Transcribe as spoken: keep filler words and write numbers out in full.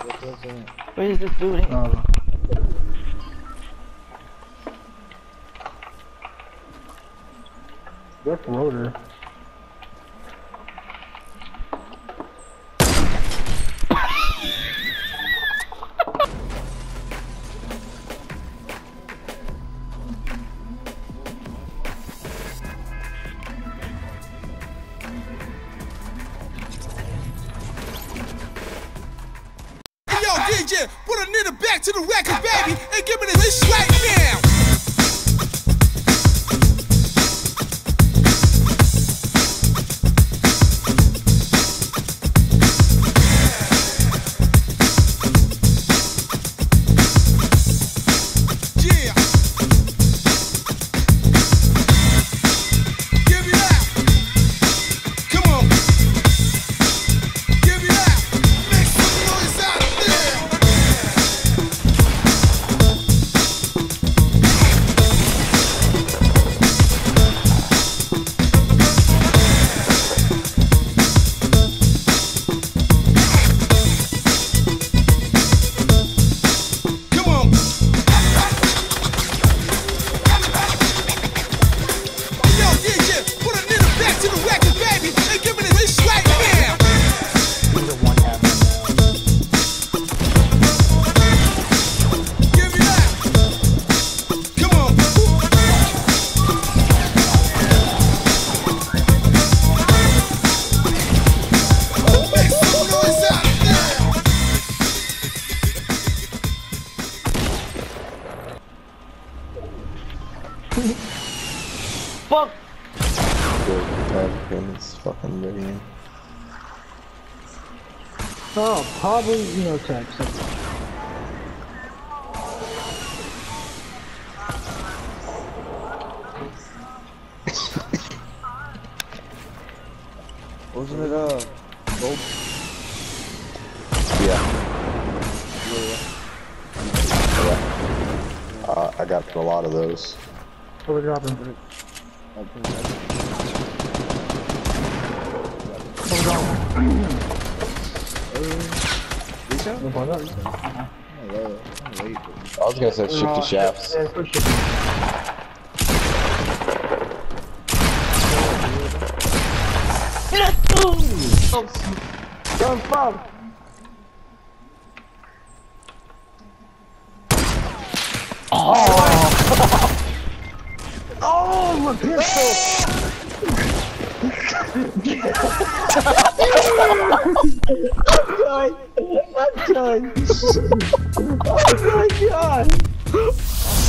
Where is this dude? No. That's rotor. D J, put a nigga back to the record, baby, and give me this right now. Yeah. Give me that. Come on. Give me that. Make some noise out there. Fuck! It's fucking brilliant. Oh, probably, you know, text. Wasn't it, uh, gold? Yeah. Yeah. Uh, I got a lot of those. What are we dropping? What are we dropping? I was gonna say shifty shafts. Yeah, for sure. Let's go! Don't fall! Oh! Oh, my pistol! I'm done. I'm done. Oh my god!